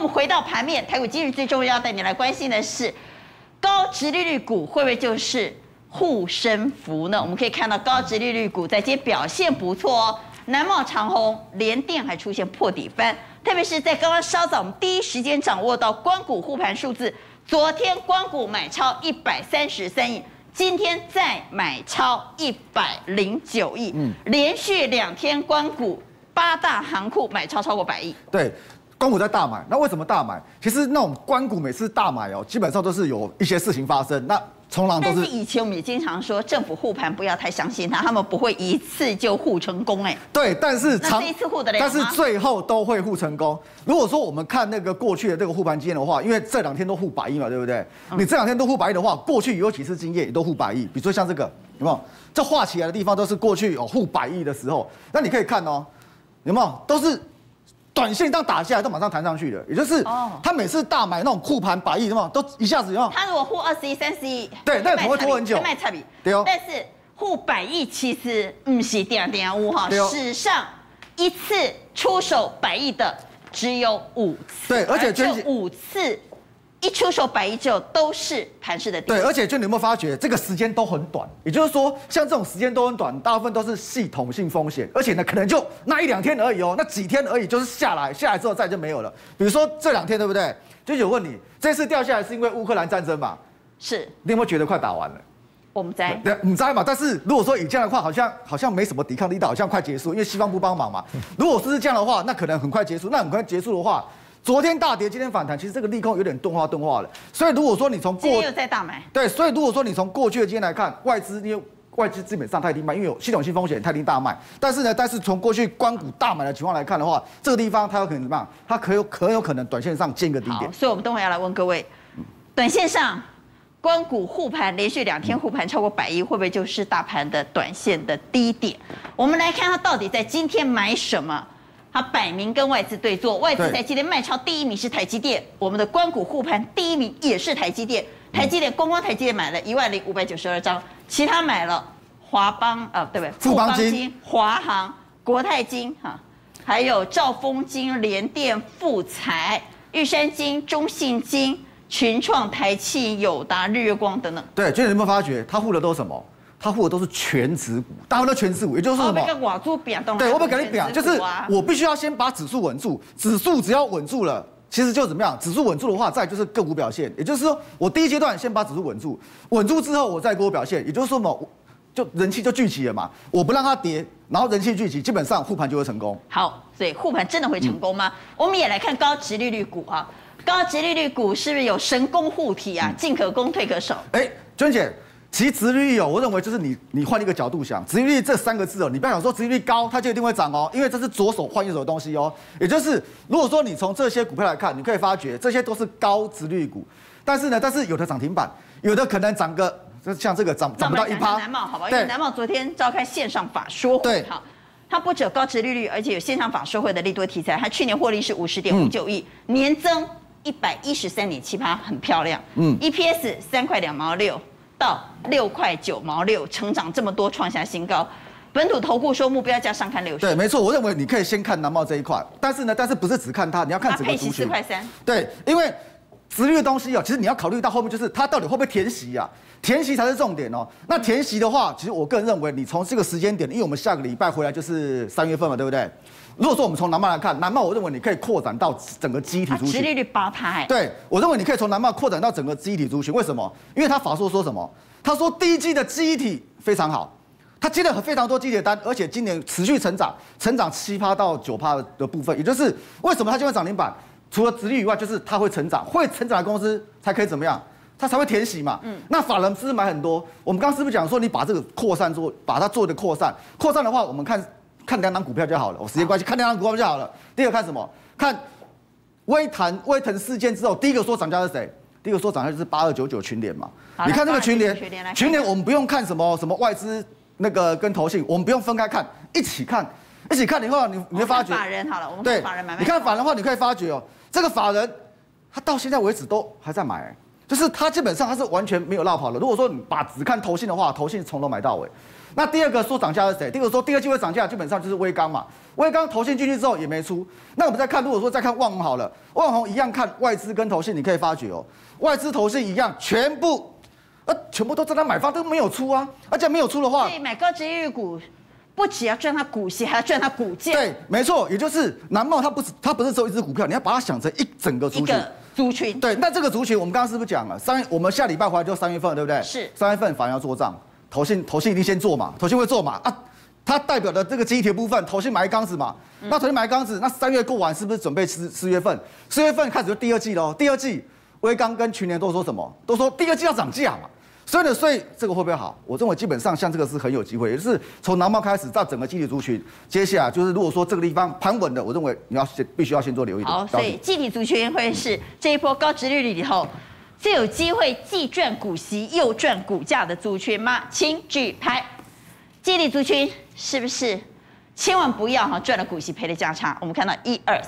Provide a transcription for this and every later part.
们回到盘面，台股今日最重要带你来关心的是，高殖利率股会不会就是护身符呢？我们可以看到高殖利率股在今天表现不错哦，南茂、长虹、联电还出现破底翻，特别是在刚刚稍早，我们第一时间掌握到光谷护盘数字，昨天光谷买超133亿。今天再买超109亿，连续2天光谷8大行库买超过100亿。 对，光谷在大买，那为什么大买？其实那种光谷每次大买哦，基本上都是有一些事情发生。那从来都是。 但是以前我们也经常说，政府护盘不要太相信他们不会一次就护成功哎。 对，但是那这一次护得了吗？ 但是最后都会护成功。如果说我们看那个过去的这个护盘经验的话，因为这2天都护100亿嘛，对不对？你这2天都护100亿的话，过去有几次经验也都护100亿，比如说像这个有没有？这画起来的地方都是过去护100亿的时候，那你可以看哦，有没有？都是。短线这样打下来都马上弹上去了，也就是他每次大买那种护盘100亿，什么都一下子有。 他如果护20亿、30亿， 对，那不会拖很久。 卖差别， 对哦。 但是护100亿其实不是点乌哈，史上一次出手100亿的只有5次。 对，而且这5次一出手100亿之后都是盘势的低。 对，而且你有没有发觉这个时间都很短？也就是说，像这种时间都很短，大部分都是系统性风险，而且呢，可能就那1-2天而已哦，那几天而已，就是下来之后再就没有了。比如说这2天，对不对？就有问你，这次掉下来是因为乌克兰战争嘛？ 是。 你有没有觉得快打完了？ 我们在， 你在嘛？但是如果说以这样的话，好像没什么抵抗力道，好像快结束，因为西方不帮忙嘛。如果是这样的话，那可能很快结束。那很快结束的话。昨天大跌，今天反弹，其实这个利空有点钝化了。所以如果说你从今天又在大买， 对，所以如果说你从过去的经验来看，外资基本上太低卖，因为有系统性风险，太低大卖。但是从过去光谷大买的情况来看的话，这个地方它有可能怎么样？它可有可能短线上见个低点。 所以我们等会要来问各位，短线上光谷护盘连续2天护盘超过100亿，会不会就是大盘的短线的低点？我们来看它到底在今天买什么。它摆明跟外资对坐，外资在今天卖超第1名是台积电，我们的光谷护盘第1名也是台积电。台积电光台积电买了10592张，其他买了华邦对不对？ 富邦金、 华航、国泰金还有兆丰金、联电、富彩、玉山金、中信金、群创、台企、友达、日月光等等。 对，你有没有发觉它护的都是什么？它护的都是全指股，大部分都全指股，也就是什么？对，我们跟你讲，就是我必须要先把指数稳住，指数只要稳住了，其实就怎么样？指数稳住的话，再就是个股表现，也就是说，我第一阶段先把指数稳住，稳住之后我再个股表现，也就是说什么？就人气就聚集了嘛，我不让它跌，然后人气聚集，基本上护盘就会成功。 好，所以护盘真的会成功吗？我们也来看高殖利率股啊，高殖利率股是不是有神功护体啊？进可攻，退可守。 娟姐。其实殖利率我认为就是你换一个角度想，殖利率这3个字哦，你不要想说殖利率高它就一定会涨哦，因为这是左手换右手的东西哦。也就是如果说你从这些股票来看，你可以发觉这些都是高殖利率股，但是有的涨停板，有的可能涨个像这个涨不到1%。 南茂好吧，因为南茂昨天召开线上法说会， 对， 好，它不只有高殖利率，而且有线上法说会的利多题材，它去年获利是50.59亿，年增113.78%，很漂亮。EPS 3块2毛6。到6块9毛6，成长这么多，创下新高。本土投顾说目标价上看60。 对，没错，我认为你可以先看南茂这一块，但是不是只看它，你要看整个族群。 4块3。 对，因为殖利率的东西其实你要考虑到后面就是它到底会不会填息啊？填息才是重点哦。那填息的话，其实我个人认为，你从这个时间点，因为我们下个礼拜回来就是3月份嘛，对不对？如果说我们从南茂来看，南茂我认为你可以扩展到整个基体族群， 殖利率8%。 对，我认为你可以从南茂扩展到整个基体族群。为什么？因为他法说什么？他说第一季的基体非常好，他接了非常多基体的单，而且今年持续成长7%到9%的部分。也就是为什么它就会涨停板？除了殖利率以外，就是它会成长，会成长的公司才可以怎么样？它才会填息嘛。那法人是不是买很多？我们刚刚是不是讲说你把这个扩散把它做一个扩散？扩散的话，我们看2档股票就好了。我时间关系，看2档股票就好了。第一个看什么？看威腾事件之后，第一个说涨价是谁？第一个说涨价就是8299群联嘛。你看这个群联，我们不用看什么外资那个跟投信，我们不用分开看，一起看以后，你会发觉法人好了，我们看法人买卖。 你看法人的话，你可以发觉这个法人他到现在为止都还在买。 就是它基本上它是完全没有落跑的。如果说你只看投信的话，投信从头买到尾。那第二个说涨价是谁？第二个说第二季会涨价，基本上就是威刚嘛。威刚投信进去之后也没出。那我们再看，如果说再看旺宏好了，旺宏一样看外资跟投信，你可以发觉哦，外资投信一样，全部都在那买方都没有出啊。而且没有出的话， 所以买高殖利率股，不只要赚它股息，还要赚它股价。 对，没错，也就是南茂它不是只有一只股票，你要把它想成一整个族群。 族群对，那这个族群我们刚刚是不是讲了我们下礼拜回来就3月份，对不对？ 是 3月份法人要做账，投信一定先做嘛，投信会做嘛啊，它代表的这个记忆体的部分，投信买缸子嘛，那投信买缸子，那3月过完是不是准备4月份？4月份开始就第二季喽，第二季威刚跟群联都说什么？都说第二季要涨价嘛。所以这个会不会好？我认为基本上像这个是很有机会，也就是从南茂开始到整个记忆体族群，接下来就是如果说这个地方盘稳的，我认为你必须要先做留意的。 好，所以记忆体族群会是这一波高殖利率里头最有机会既赚股息又赚股价的族群吗？请举牌。记忆体族群是不是千万不要赚了股息赔了价差？我们看到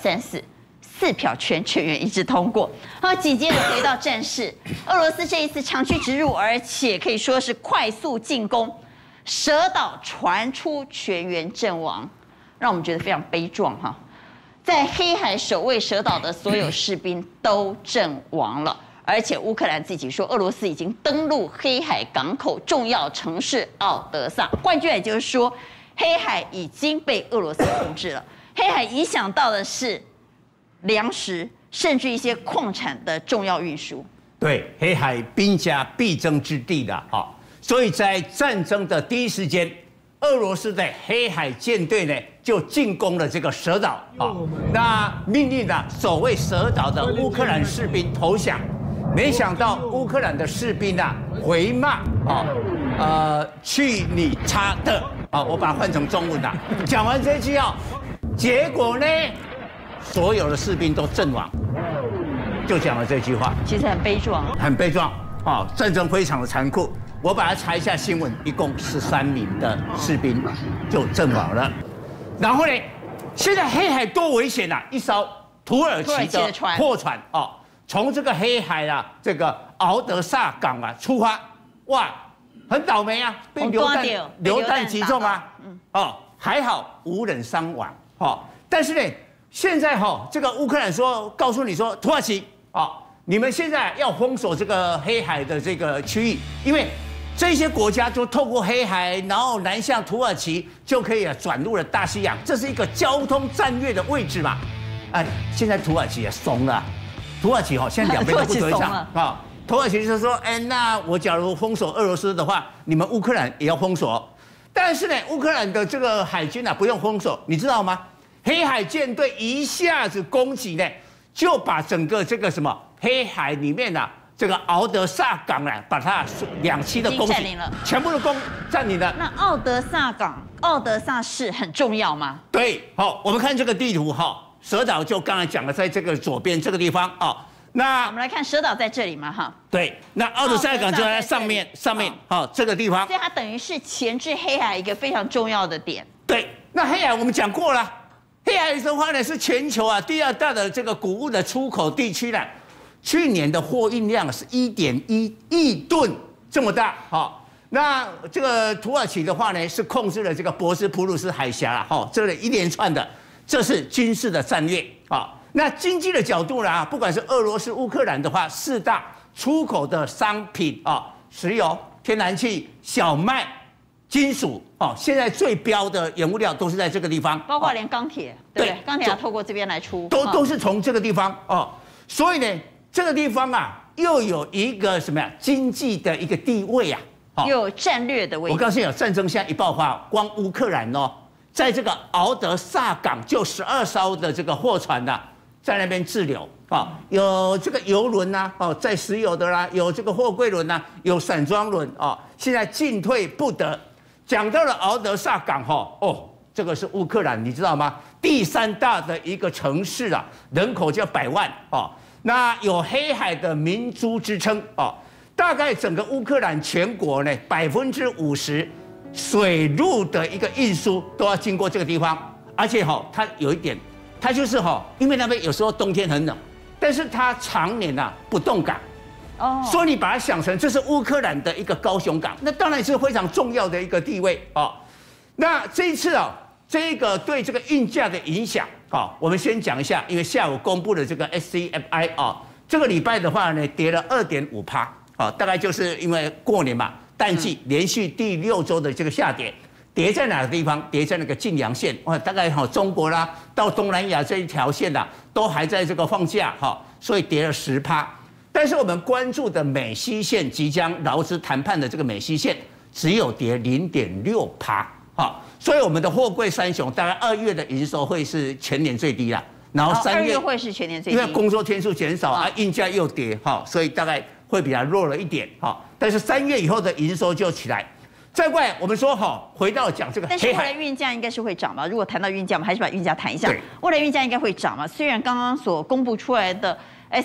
1、2、3、4票全员一致通过。好，紧接着回到战事，俄罗斯这一次长驱直入，而且可以说是快速进攻，蛇岛传出全员阵亡，让我们觉得非常悲壮哈。在黑海守卫蛇岛的所有士兵都阵亡了，而且乌克兰自己说，俄罗斯已经登陆黑海港口重要城市奥德萨。换句话也就是说，黑海已经被俄罗斯控制了。黑海影响到的是粮食，甚至一些矿产的重要运输。 对，黑海兵家必争之地的哈，所以在战争的第一时间，俄罗斯的黑海舰队呢就进攻了这个蛇岛啊，那命令了守卫蛇岛的乌克兰士兵投降，没想到乌克兰的士兵啊回骂去你叉的啊，我把它换成中文了。讲完这句啊，结果呢？所有的士兵都阵亡，就讲了这句话， 其实很悲壮， 很悲壮啊！战争非常的残酷。我把它查一下新闻，一共13名的士兵就阵亡了。然后呢，现在黑海多危险啊！一艘土耳其的货船啊，从这个黑海啊，这个敖德萨港啊出发，哇，很倒霉啊，被榴弹击中啊，哦，还好无人伤亡哦。但是呢。现在这个乌克兰告诉你说，土耳其你们现在要封锁这个黑海的这个区域，因为这些国家就透过黑海，然后南向土耳其就可以转入了大西洋，这是一个交通战略的位置嘛。现在土耳其也怂了，土耳其现在两边都不对上啊。土耳其就说，那我假如封锁俄罗斯的话，你们乌克兰也要封锁。但是呢，乌克兰的这个海军不用封锁，你知道吗？黑海舰队一下子攻击呢，就把整个这个黑海里面这个敖德萨港把它2栖的攻击全部都占领了。 那奥德萨港、奥德萨市很重要吗？ 对，我们看这个地图蛇岛就刚才讲了，在这个左边这个地方那我们来看蛇岛在这里嘛对，那奥德萨港就在上面这个地方， 所以它等于是前置黑海一个非常重要的点。 对，那黑海我们讲过了。黑海的话呢，是全球第2大的这个谷物的出口地区了。去年的货运量是1.1亿吨这么大那这个土耳其的话呢，是控制了这个博斯普鲁斯海峡这里一连串的，这是军事的战略那经济的角度呢，不管是俄罗斯、乌克兰的话，4大出口的商品石油、天然气、小麦。金属现在最标的原物料都是在这个地方， 包括连钢铁，对不对？钢铁要透过这边来出， 都是从这个地方所以呢，这个地方又有一个什么呀？经济的一个地位又有战略的位置。 我告诉你，战争现在一爆发，光乌克兰在这个敖德萨港就12艘的这个货船在那边滞留有这个油轮载石油的啦，有这个货柜轮有散装轮现在进退不得。讲到了敖德萨港这个是乌克兰，你知道吗？第3大的一个城市人口就100万那有黑海的明珠之称大概整个乌克兰全国呢50%水路的一个运输都要经过这个地方，而且它有一点，它就是因为那边有时候冬天很冷，但是它常年不动港， 哦，所以你把它想成这是乌克兰的一个高雄港，那当然是非常重要的一个地位哦。那这一次啊，这个对这个运价的影响，好，我们先讲一下，因为下午公布的这个 SCFI 啊，这个礼拜的话呢，跌了2.5%，啊，大概就是因为过年嘛，淡季连续第6周的这个下跌。跌在哪个地方？跌在那个晋阳线，大概中国啦到东南亚这一条线呐，都还在这个放假所以跌了10%。但是我们关注的美西线即将劳资谈判的这个美西线，只有跌0.6%，所以我们的货柜三雄大概2月的营收会是全年最低啦，然后3月会是全年最低， 因为工作天数减少运价又跌所以大概会比较弱了一点但是3月以后的营收就起来。再过来，我们说回到讲这个黑海， 但是未来运价应该是会涨吧？如果谈到运价，我们还是把运价谈一下。未来运价应该会涨嘛？虽然刚刚所公布出来的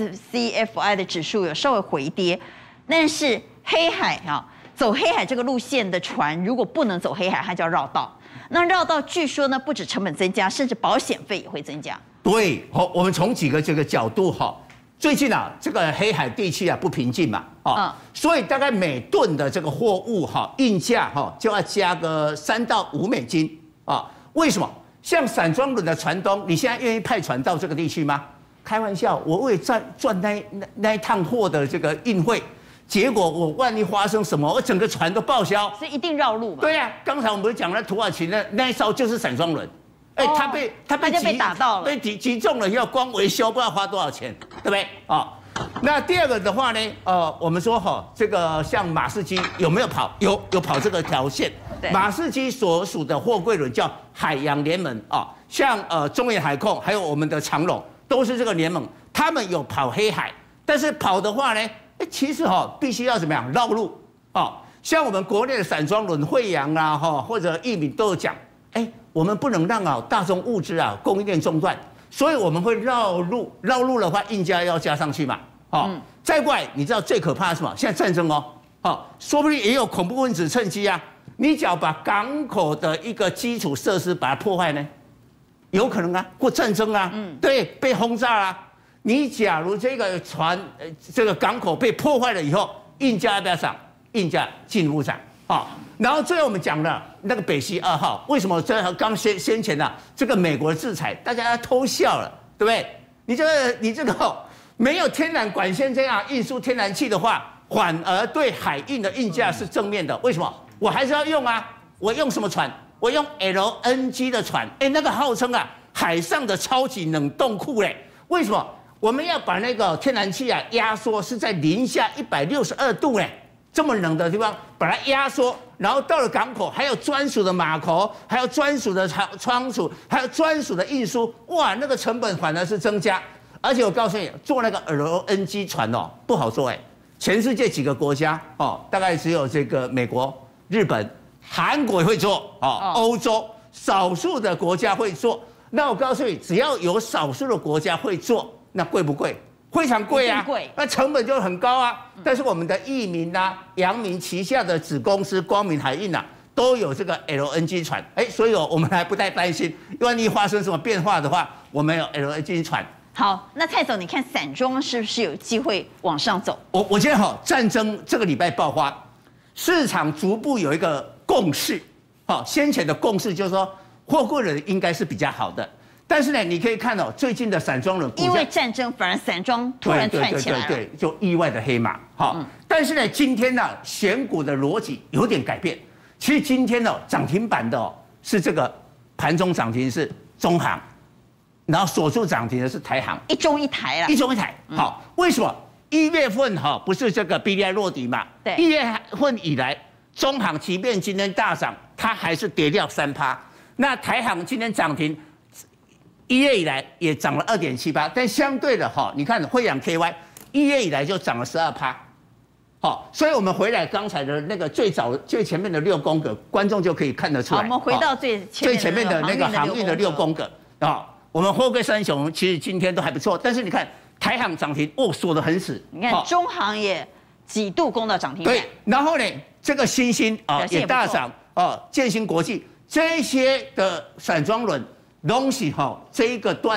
SCFI 的指数有稍微回跌，但是黑海走黑海这个路线的船，如果不能走黑海，它就要绕道。那绕道据说呢，不止成本增加，甚至保险费也会增加。 对，我们从几个这个角度最近这个黑海地区不平静嘛，所以大概每吨的这个货物运价就要加个3到5美金为什么？像散装轮的船东，你现在愿意派船到这个地区吗？开玩笑，我为赚那一趟货的这个运费，结果我万一发生什么，我整个船都报销， 所以一定绕路嘛。 对呀，刚才我们不是讲了土耳其那一艘就是散装轮。他被打到了， 被击中了以后，光维修不知道花多少钱，对不对？那第二个的话呢，我们说这个像马士基有没有跑？有跑这个条线。马士基所属的货柜轮叫海洋联盟像中远海控还有我们的长荣都是这个联盟，他们有跑黑海，但是跑的话呢，其实必须要怎么样绕路像我们国内的散装轮惠阳啦或者裕民都有讲。我们不能让大宗物资供应链中断，所以我们会绕路。绕路的话，运价要加上去嘛。再过来，你知道最可怕的是什么？现在战争说不定也有恐怖分子趁机你只要把港口的一个基础设施把它破坏呢，有可能或战争对，被轰炸你假如这个船这个港口被破坏了以后，运价要不要涨？运价进一步涨然后最后我们讲了那个北溪2号，为什么刚先前这个美国的制裁，大家偷笑了，对不对？你这个没有天然管线这样运输天然气的话，反而对海运的运价是正面的。为什么？我还是要用我用什么船？我用 LNG 的船，那个号称海上的超级冷冻库嘞。为什么？我们要把那个天然气压缩是在零下162度嘞。这么冷的地方，把它压缩，然后到了港口，还有专属的码头，还有专属的仓储，还有专属的运输，哇，那个成本反而是增加。而且我告诉你，做那个 LNG 船不好做全世界几个国家大概只有这个美国、日本、韩国也会做欧洲少数的国家会做。那我告诉你，只要有少数的国家会做，那贵不贵？非常贵那成本就很高但是我们的裕民阳明旗下的子公司光明海运都有这个 LNG 船，所以我们还不太担心，万一发生什么变化的话，我们有 LNG 船。 好，那蔡总，你看散装是不是有机会往上走？ 我觉得战争这个礼拜爆发，市场逐步有一个共识，先前的共识就是说货柜轮应该是比较好的。但是呢，你可以看到最近的散装轮， 因为战争反而散装突然窜起来了， 对，就意外的黑马。但是呢，今天选股的逻辑有点改变。其实今天涨停板的是这个盘中涨停是中航，然后锁住涨停的是台航， 一中一台啦， 一中一台。为什么？1月份不是这个 BDI 落底嘛？ 对 ，1月份以来，中航即便今天大涨，它还是跌掉3%。那台航今天涨停。1月以来也涨了2.78%，但相对的你看惠阳 KY 1月以来就涨了12%，所以我们回来刚才的那个最前面的6宫格，观众就可以看得出来。 好，我们回到最前面的那个航运的6宫格我们货柜三雄其实今天都还不错，但是你看台航涨停锁得很死， 你看中航也几度攻到涨停板， 对，然后呢这个新兴也大涨建兴国际这些的散装轮。东西这一个段落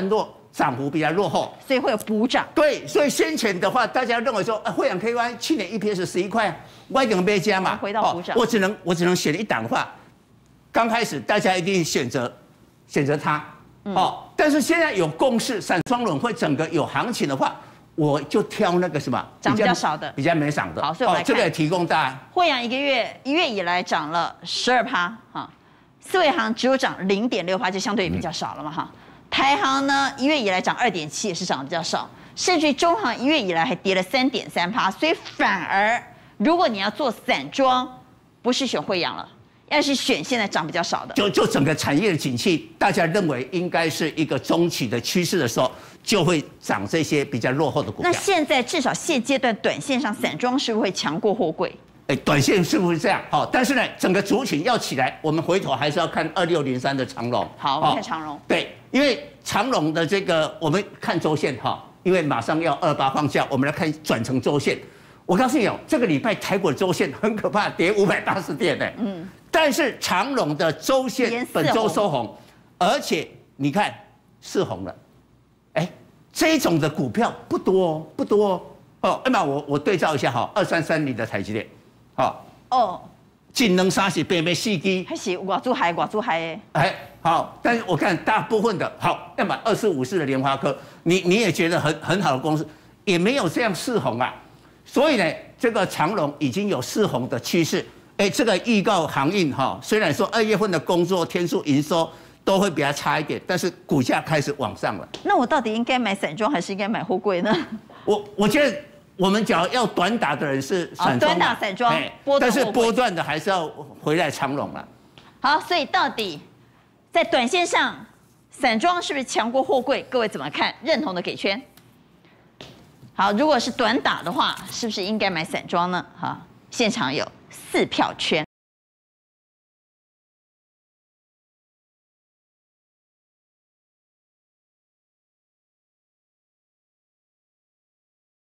涨幅比较落后， 所以会有补涨。 对，所以先前的话，大家认为说，慧洋 KY 去年 EPS 11块，我一定没加嘛， 回到补涨。 我只能选一档的话，刚开始大家一定选择它，但是现在有共识，散双轮会整个有行情的话，我就挑那个什么涨比较少的， 比较没涨的。 好，所以我们来看这个也提供大家。 慧洋1月以来涨了12%，哈，四维行只有涨0.6%，就相对比较少了嘛，哈。台行呢1月以来涨2.7%，也是涨得比较少，甚至于中行1月以来还跌了3.3%，所以反而如果你要做散装，不是选慧洋了。要是选现在涨比较少的， 就整个产业的景气，大家认为应该是一个中期的趋势的时候，就会涨这些比较落后的股票。 那现在至少现阶段短线上散装是不是会强过货柜？ 短线是不是这样？好，但是呢，整个族群要起来，我们回头还是要看2603的长荣。 好，我们看长荣。 对，因为长荣的这个，我们看周线哈，因为马上要28放假，我们来看转成周线。我告诉你哦，这个礼拜台股的周线很可怕，跌580点呢。但是长荣的周线本周收红，而且你看是红了，这种的股票不多哦。那么我对照一下哈，2330的台积电，净能杀死北美四基， 还是外资海好，但是我看大部分的好，要么2454的联发科，你也觉得很好的公司，也没有这样四红啊。所以呢，这个长荣已经有四红的趋势。这个预告航运虽然说2月份的工作天数营收都会比较差一点，但是股价开始往上了。 那我到底应该买散装还是应该买货柜呢？ 我觉得我们假如要短打的人是散装， 短打散装， 但是波段的还是要回来长荣了。 好，所以到底在短线上，散装是不是强过货柜？各位怎么看？认同的给圈。好，如果是短打的话，是不是应该买散装呢？哈，现场有4票圈。